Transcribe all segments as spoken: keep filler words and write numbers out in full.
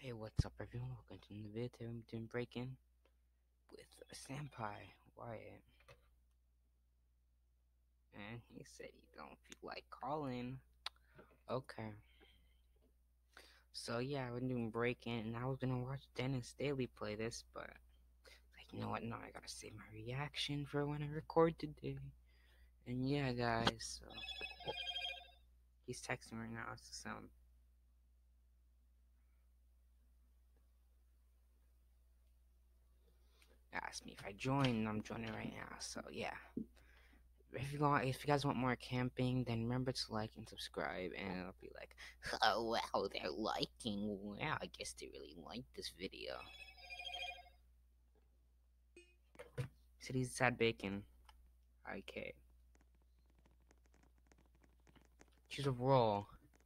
Hey, what's up, everyone? Welcome to the video. I'm doing break-in with a senpai, Wyatt, and he said he don't feel like calling. Okay, so yeah, we're doing break-in, and I was gonna watch Dennis Daily play this, but like, you know what? No, I gotta save my reaction for when I record today. And yeah, guys, so he's texting right now. It's the sound. Ask me if I join. I'm joining right now. So yeah. If you want, if you guys want more camping, then remember to like and subscribe, and it'll be like, oh wow, they're liking. Wow, I guess they really like this video. City's sad bacon. Okay. Choose a role.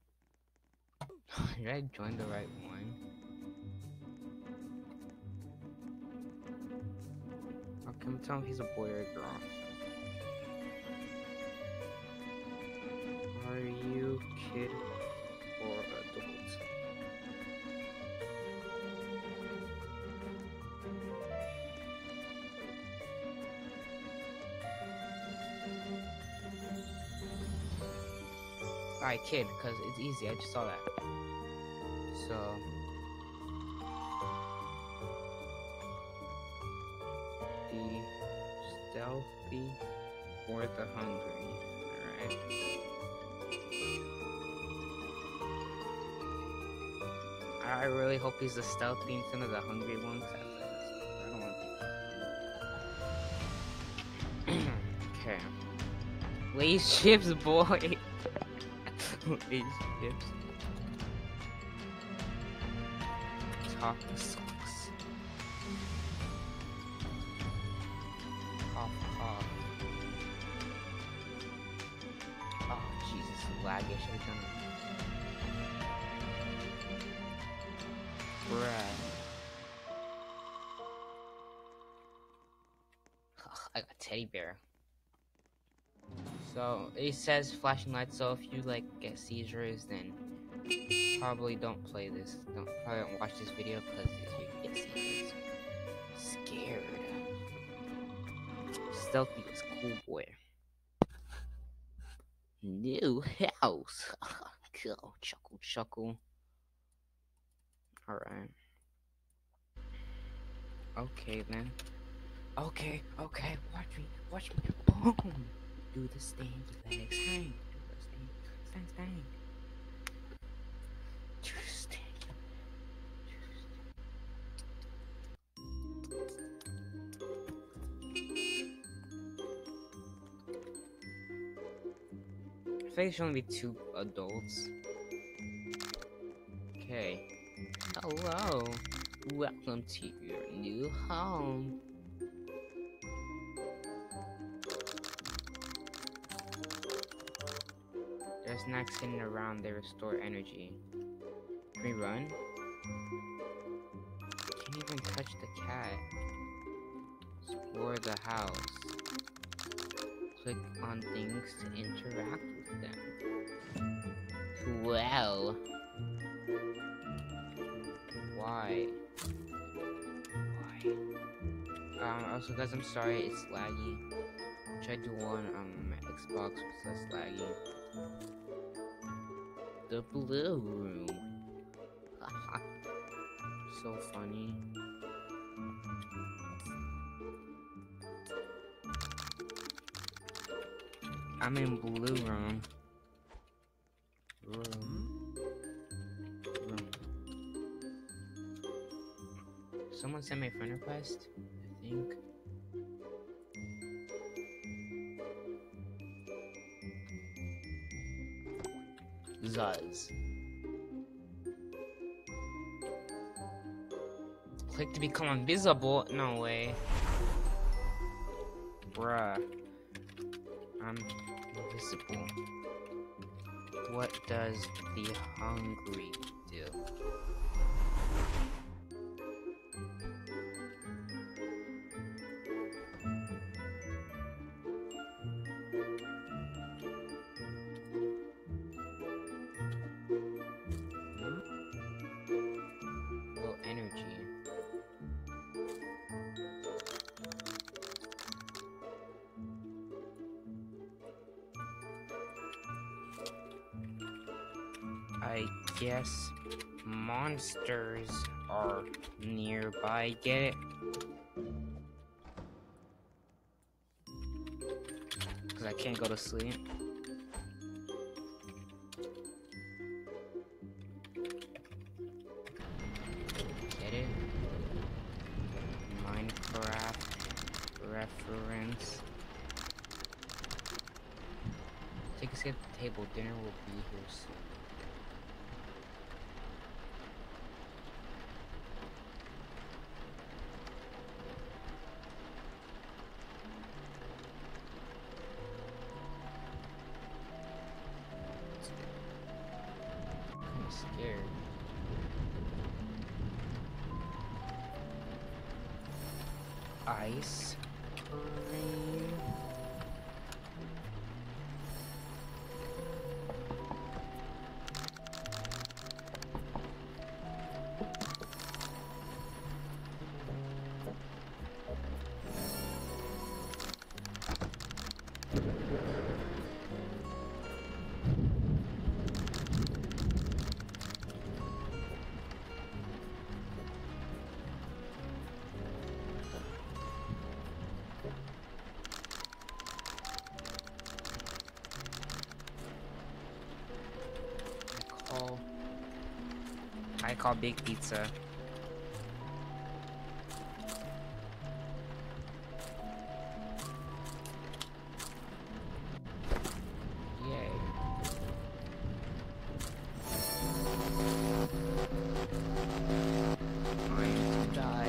Did I join the right one? Okay, tell him if he's a boy or a girl. Are you kid or adult? Alright, kid, because it's easy. I just saw that. So. The stealthy or the hungry. Alright. I really hope he's the stealthy instead of the hungry one. I don't want to. Okay. Lace chips, boy. Lace chips. Talk the socks. Cough, cough. Oh, Jesus, lag. I should have done it. Bruh. Ugh, I got teddy bear. So it says flashing lights. So if you like get seizures, then probably don't play this. Don't probably don't watch this video because you get seizures. Scared. Stealthy is cool, boy. New house. Go chuckle chuckle. All right. Okay then. Okay, okay, watch me, watch me. Boom! Do the stanky legs, hang. Do the stank, stank, stank. Do the stank. I think it should only be two adults. Okay. Hello. Welcome to your new home. There's snacks hidden around, they restore energy. Can we run? Can't even touch the cat. Explore the house. Click on things to interact with them. Wow. Why? Why? Um, also guys, I'm sorry, it's laggy. I tried to do one um Xbox was less laggy. The blue room. So funny. I'm in blue room. Room. Room. Someone sent me a friend request, I think. Zuz. Click to become invisible? No way. Bruh. I'm invisible. What does the hungry do? I guess monsters are nearby. Get it? Because I can't go to sleep. Get it? Minecraft reference. Take a seat at the table. Dinner will be here soon. I'm scared. Ice cream. I call big pizza. Yay. I'm to die.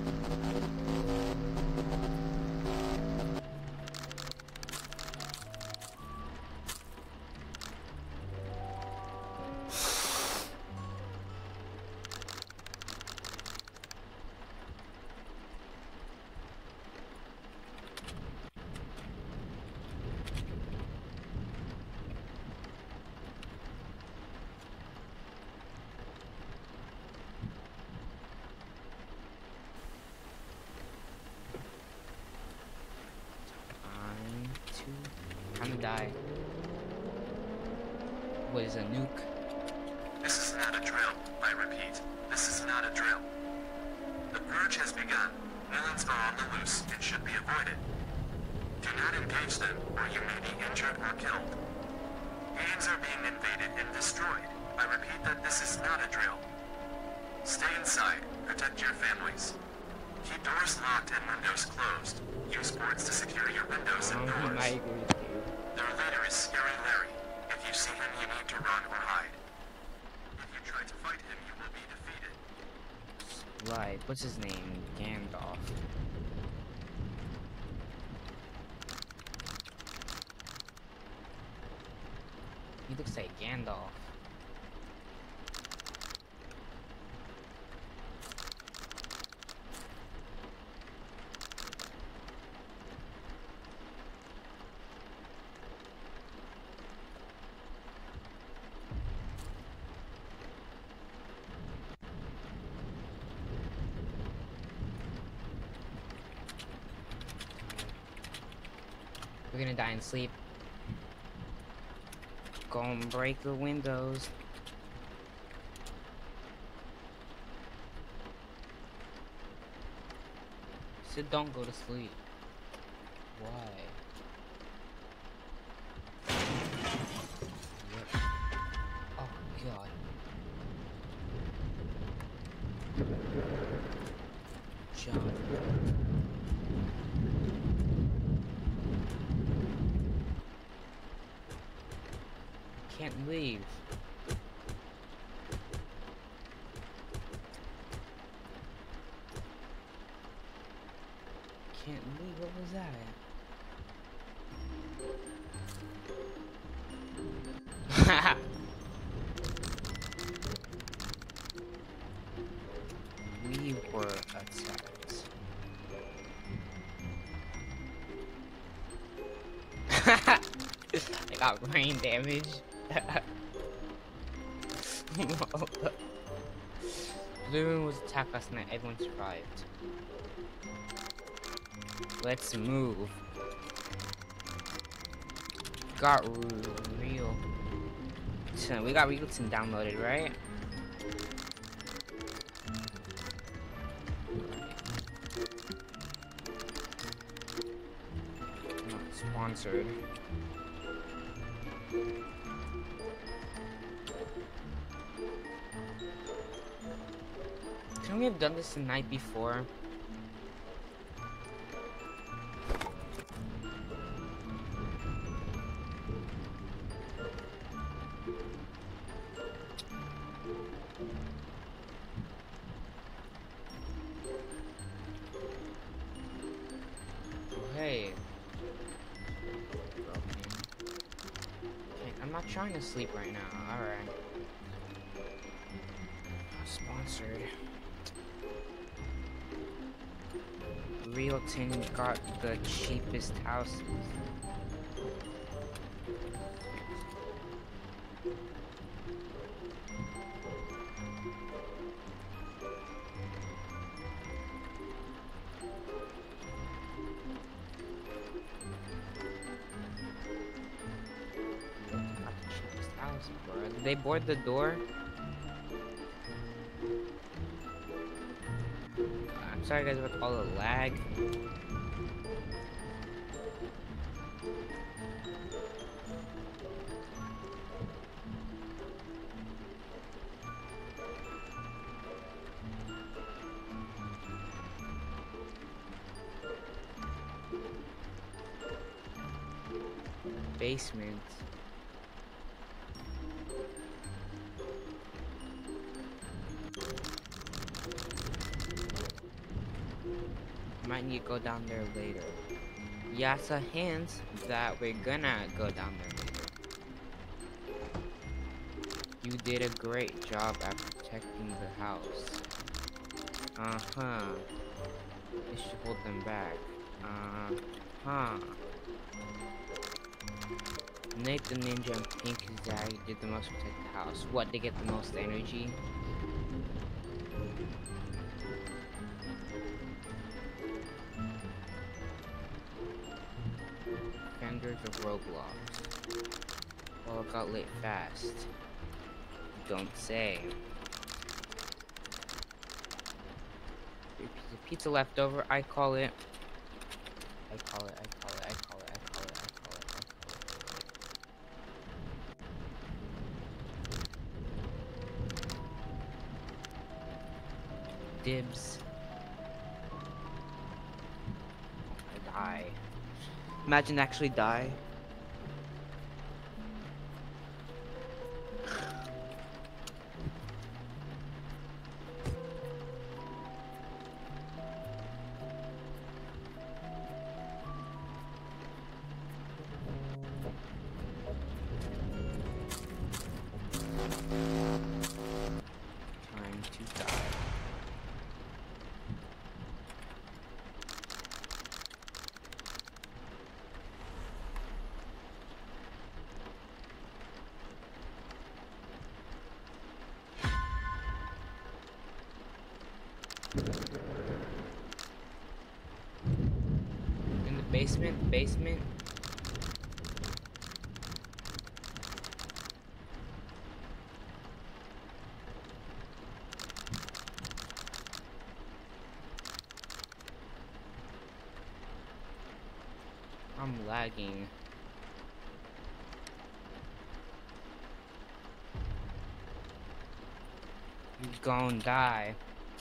I'm gonna die. What is a nuke? This is not a drill. I repeat, this is not a drill. The purge has begun. Villains are on the loose and should be avoided. Do not engage them, or you may be injured or killed. Games are being invaded and destroyed. I repeat that this is not a drill. Stay inside. Protect your families. Keep doors locked and windows closed. Use boards to secure your windows and doors. I agree with you. Their leader is Scary Larry. If you see him, you need to run or hide. If you try to fight him, you will be defeated. Right, what's his name? Gandalf. He looks like Gandalf. We're gonna die in sleep. Go and break the windows. So don't go to sleep. Why? Yep. Oh god. John. Can't leave. Can't leave. What was that? We were attacked. I got brain damage. Everyone was attacked last night. Everyone survived. Let's move. Got real Reelton. We got Reelton downloaded, right? Not sponsored. Couldn't we have done this the night before? Hey. Okay, I'm not trying to sleep right now. Alright. Sponsored. Reelton got the cheapest houses. Did they board the door? I'm sorry guys about all the lag. Basement. Might need to go down there later. Yeah, it's a hint that we're gonna go down there later. You did a great job at protecting the house. Uh-huh. You should hold them back. Uh-huh. Nate the Ninja and Pink Zag did the most to protect the house. What, they get the most energy? Vendors of Roblox. Well, it got lit fast. Don't say. Piece of pizza left over, I call it. I call it, I call it, I call it, I call it, I call it, I call it. Dibs. I die. Imagine actually die. Time to die. In the basement, basement. I'm lagging. You gon' die.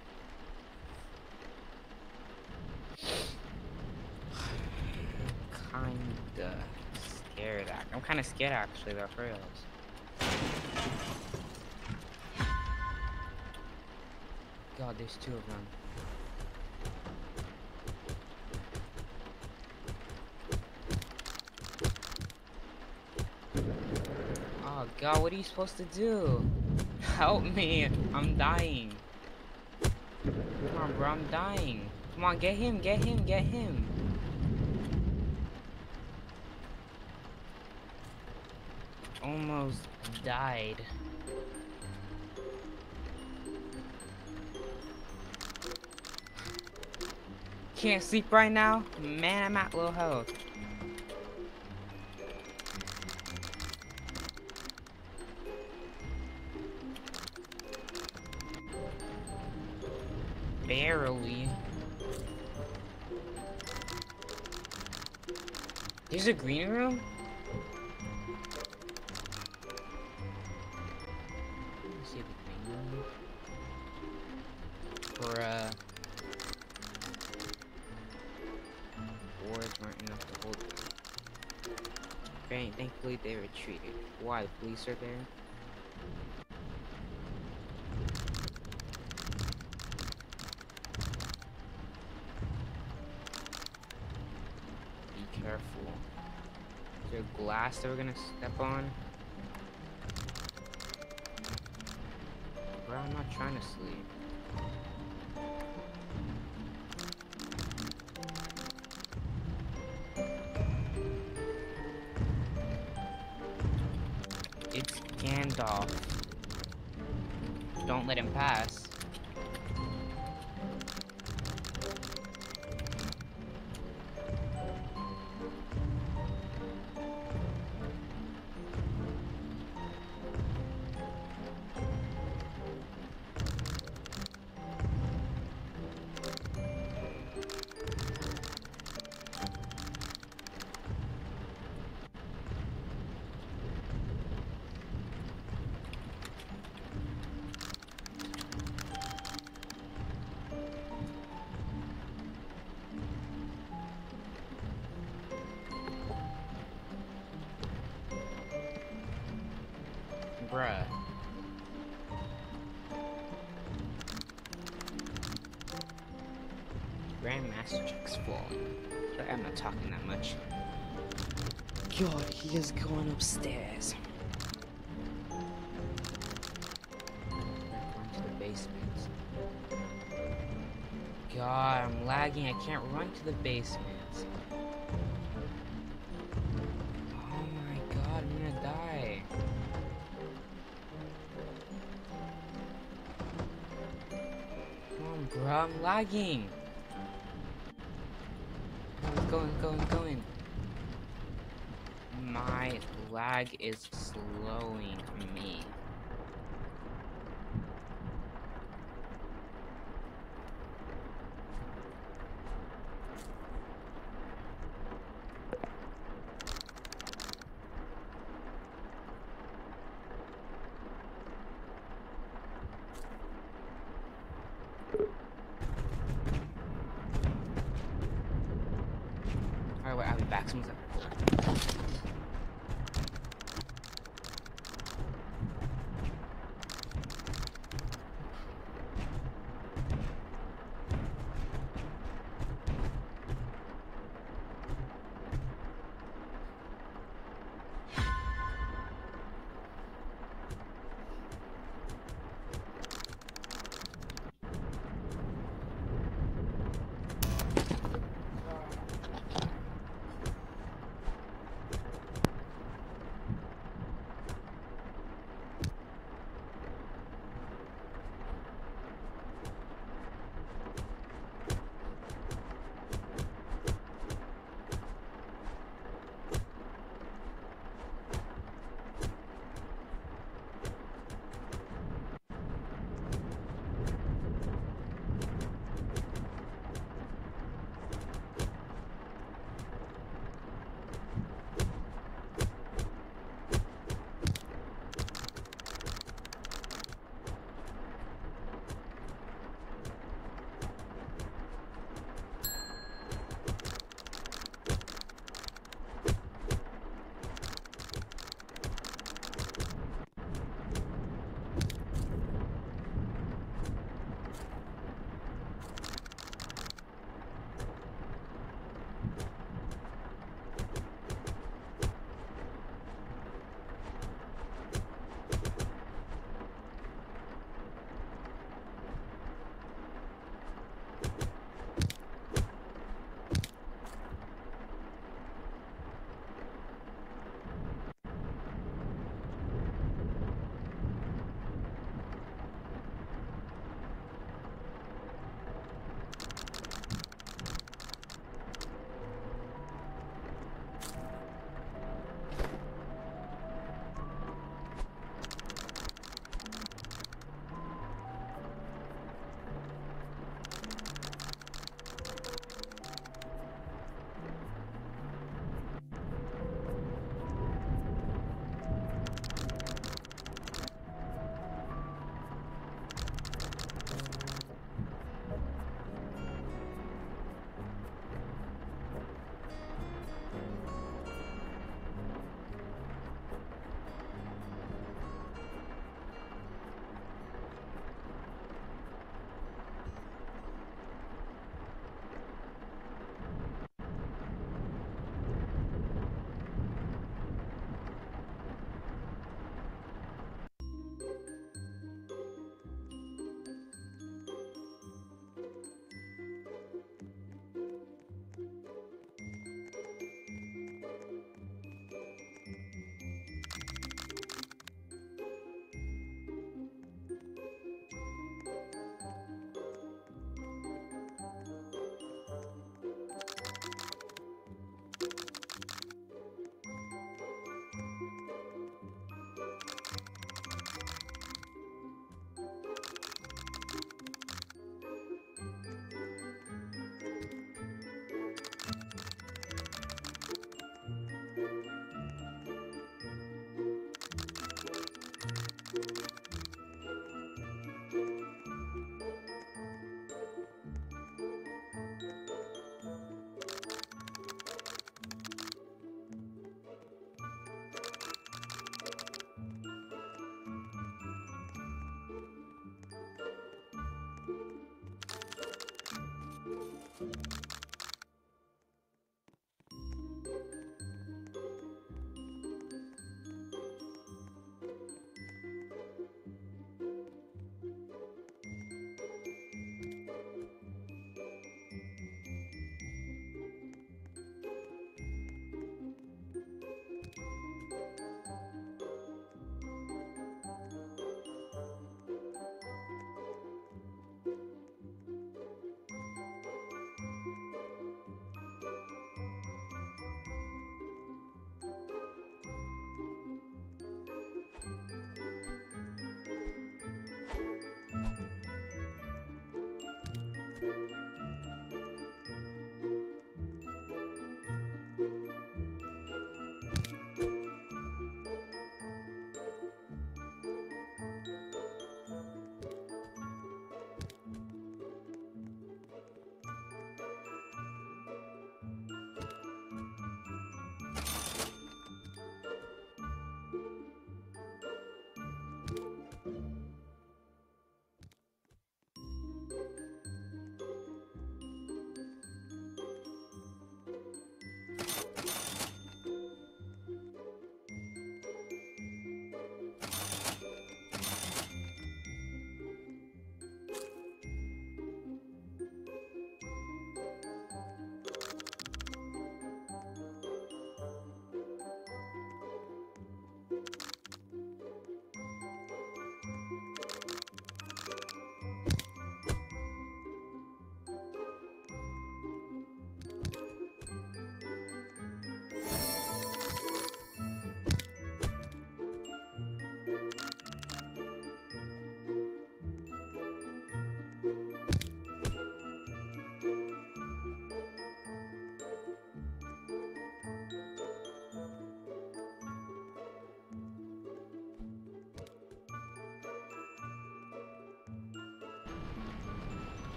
Kinda scared. Act. I'm kinda scared actually though, for reals. God, there's two of them. Oh God, what are you supposed to do? Help me, I'm dying. Come on, bro, I'm dying. Come on, get him, get him, get him. Almost died. Can't sleep right now? Man, I'm at low health. Barely. There's a green room? Let's see the green room. Bruh. Boards weren't enough to hold them. Very thankfully they retreated. Why? The police are there? Be careful. Is there glass that we're gonna step on? Bro, I'm not trying to sleep. It's Gandalf. Don't let him pass. Bruh. Grandmaster Jack's falling. Sorry, I'm not talking that much. God, he is going upstairs. We're going to the basement. God, I'm lagging. I can't run to the basement. Oh my god, I'm gonna die. Come on, bro, I'm lagging. Going, going, going, going. My lag is slowing me. Alright, wait, I'll be back. Someone's up.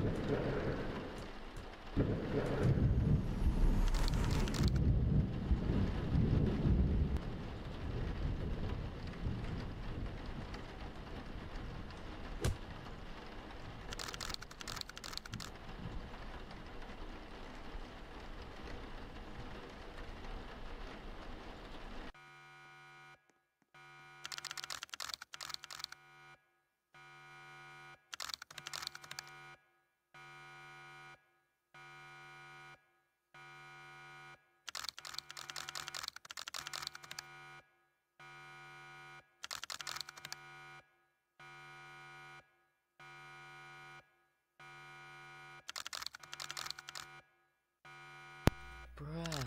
Bruh.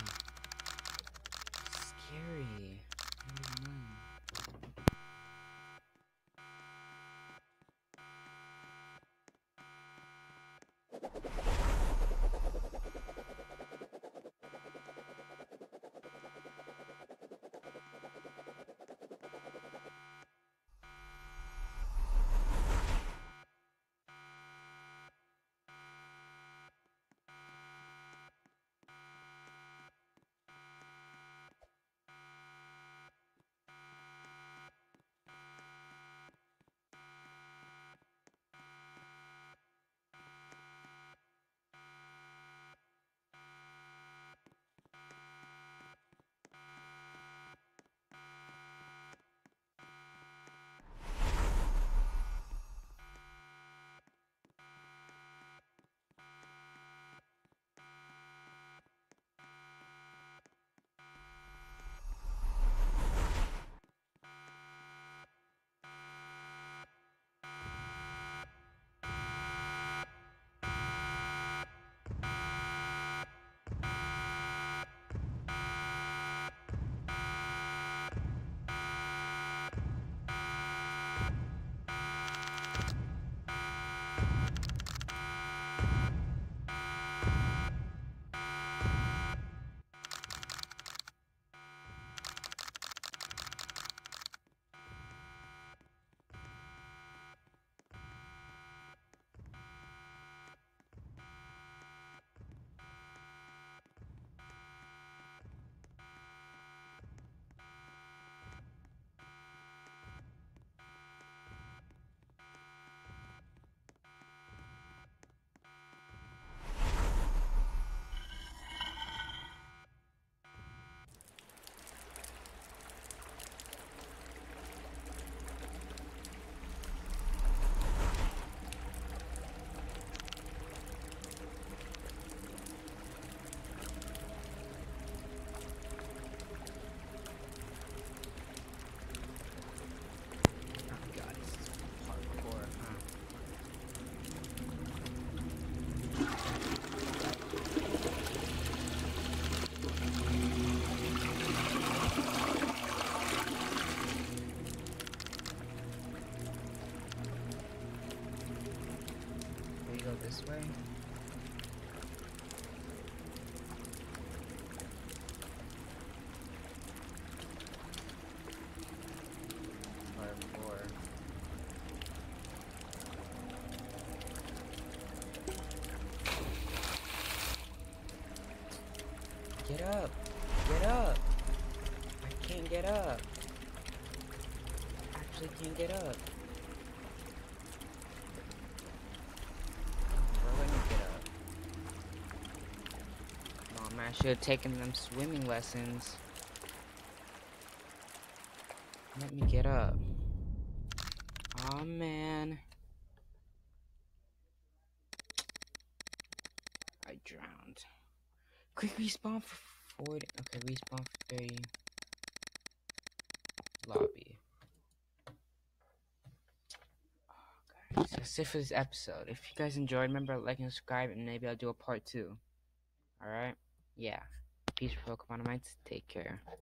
Scary. Mm. Oh god, this is hardcore, huh? We go this way? Hardcore. Get up! Get up! I can't get up. I actually can't get up. Bro, let me get up. Oh man, I should have taken them swimming lessons. Let me get up. Oh man. I drowned. Quick respawn for forty. Okay, respawn for thirty. Lobby. Oh, guys, that's it for this episode. If you guys enjoyed, remember to like and subscribe, and maybe I'll do a part two. Alright? Yeah. Peace, Pokemon Mites. Take care.